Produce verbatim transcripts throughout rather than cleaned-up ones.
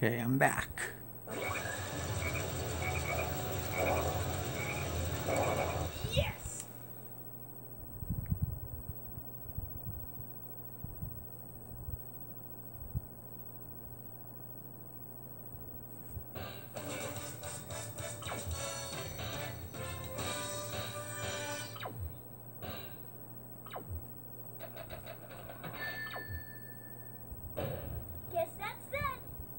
Okay, I'm back. Yes! Guess that's that.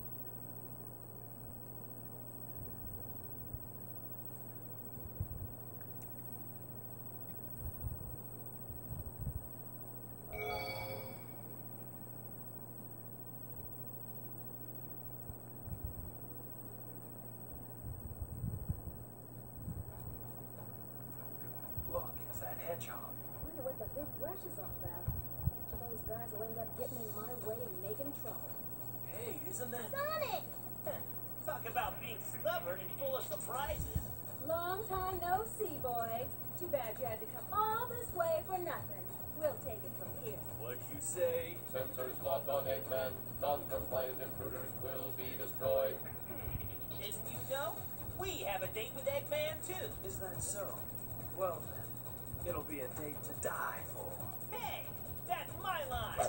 Look, it's that hedgehog. Wonder what the big rush is all about. Each of those guys will end up getting in my way and making trouble. Hey, isn't that... Sonic! Talk about being stubborn and full of surprises. Long time no see, boys. Too bad you had to come all this way for nothing. We'll take it from here. What'd you say? Sensors locked on Eggman. Non-compliant intruders will be destroyed. Didn't you know? We have a date with Eggman, too. Is that so? Well then, it'll be a date to die for. Hey, that's my line.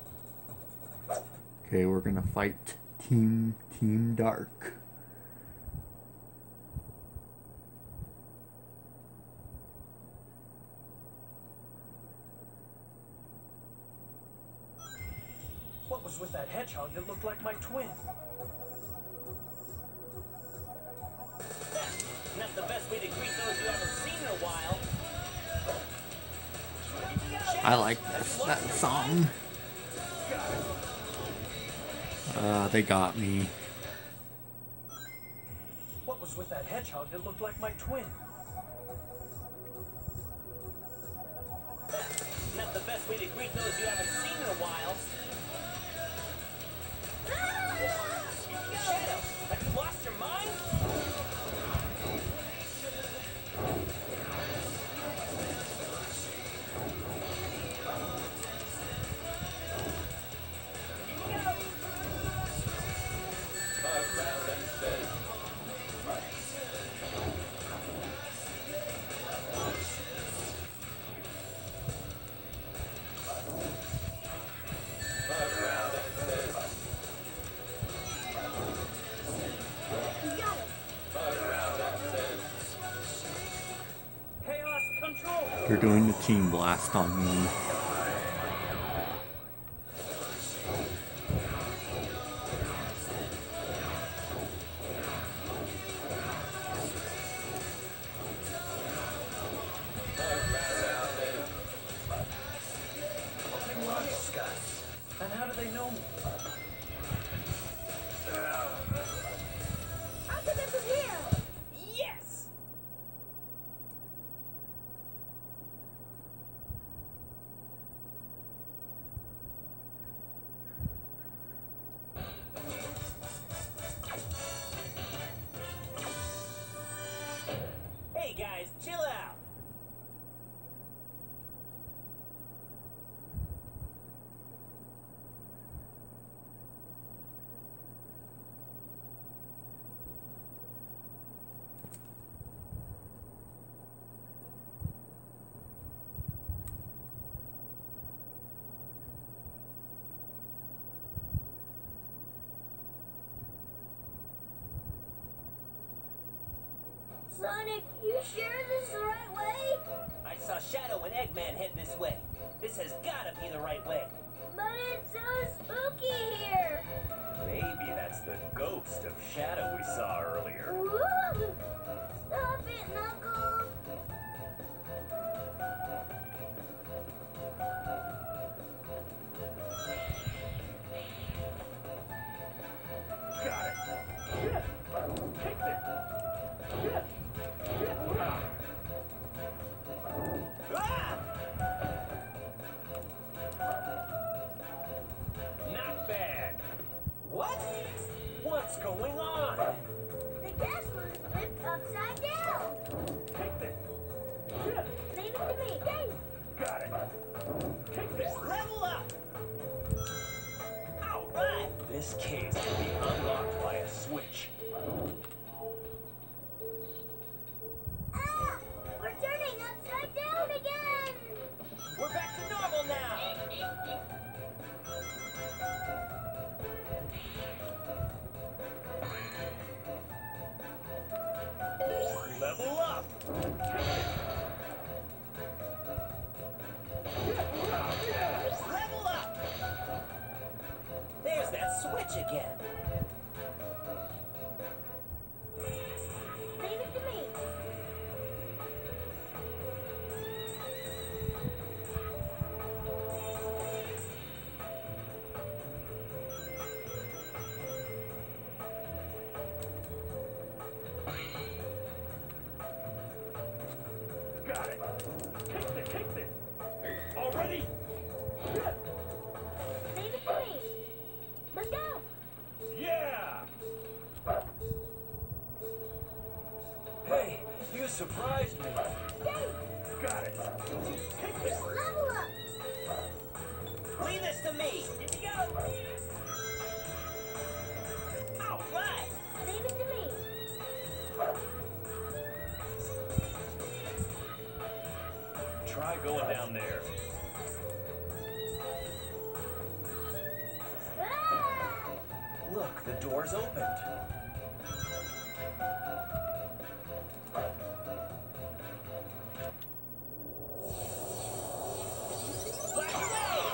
Okay, we're gonna fight Team Team Dark. What was with that hedgehog that looked like my twin? That's the best way to greet those you haven't seen in a while. I like this that song. Uh, they got me. What was with that hedgehog that looked like my twin? Not the best way to greet those you haven't seen in a while. Shadow, have you lost your mind? Chaos control. They're doing the team blast on me. And how do they know me? I'll get them from here! Yes! Hey guys, chill out. Sonic, you sure this is the right way? I saw Shadow and Eggman head this way. This has gotta be the right way. But it's so spooky here! Maybe that's the ghost of Shadow we saw earlier. Woo! Stop it, Knuckles! Got it. Take this. Ah! Not bad. What? What's going on? The gas was flipped upside down! Take this. Leave it to me, Dave! Got it. Take this. Level up! All right, This case can be unlocked by a switch. Ah! We're turning upside down again! We're back to normal now! Level up! Level up! There's that switch again. Leave it to me. Got it. Take this, take this. Already? Leave it to me. Let's go. Yeah! Hey, you surprised me. Yay! Got it. Take this. Level up. Leave this to me. Here you go. All right. Leave it to me. Try going down there. Ah! Look, the door's opened. Flash away!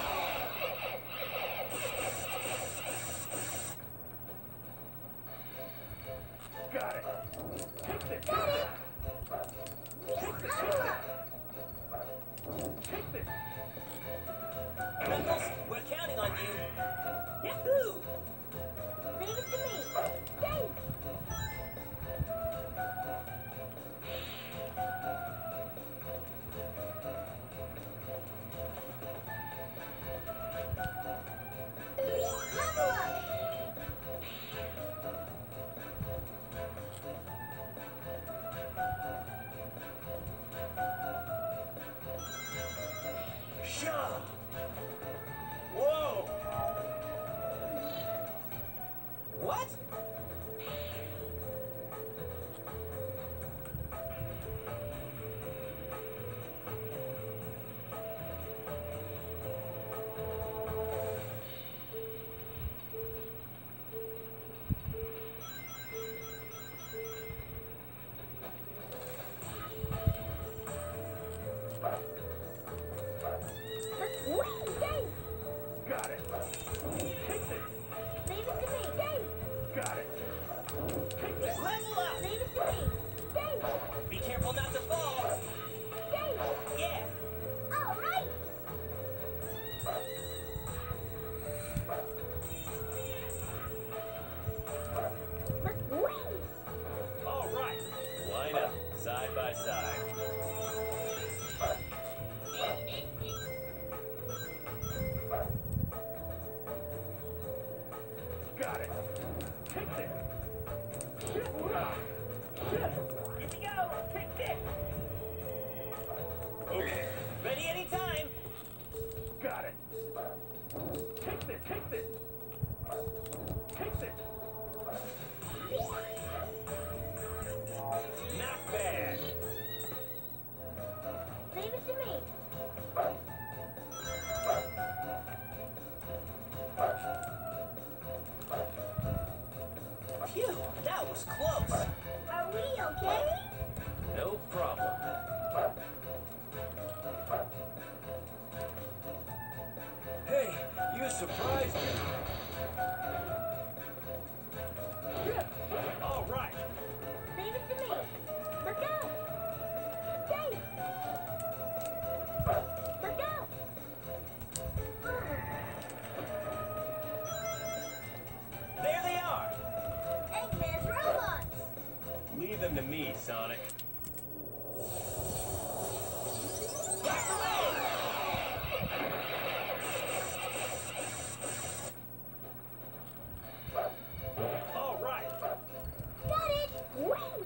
Got it. Take this. Got it. Take this. Level up. Take this. Knuckles, we're counting on you. Yahoo! Leave it to me. Yay! Level up. Shaw! Whoa! What? Let's win. Yay! Got it. Take this. Leave it to me. Yay! Got it. Take this. Level up! Leave it to me. Yay! Be careful not to fall. Yay! Yeah! All right. Let's win. All right. Line up, side by side. Got it. Take this. Here we go. Take this. Okay. Ready anytime. Got it. Take this. Take this. Take this. Not bad. Leave it to me. Phew, that was close. Are we okay? No problem. Hey, you surprised me. All right. Leave it to me. Let's go. Yay! Let's go. There they are. Eggman's robots. Leave them to me, Sonic. Blast away! All right. Got it. Win.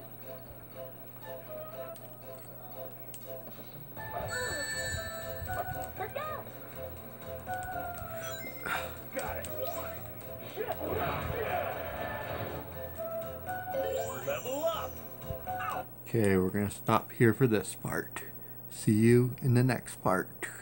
Let's go. Got it. Level up! Okay, we're gonna stop here for this part. See you in the next part.